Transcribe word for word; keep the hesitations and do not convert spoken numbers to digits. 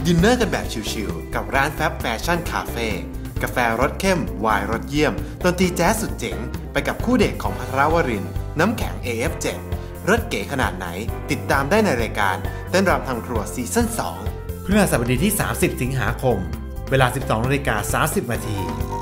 ดินเนอร์กันแบบชิลๆกับร้านแฟบแฟชั่นคาเฟ่กาแฟรสเข้มไวน์รสเยี่ยมดนตรีแจ๊สสุดเจ๋งไปกับคู่เดทของภัทรวรินทร์น้ำแข็ง เอ เอฟ เจ็ด รสเก๋ขนาดไหนติดตามได้ในรายการเต้นรำทำครัวซีซั่นสองพฤหัสบดีที่สามสิบสิงหาคมเวลา สิบสองนาฬิกาสามสิบนาที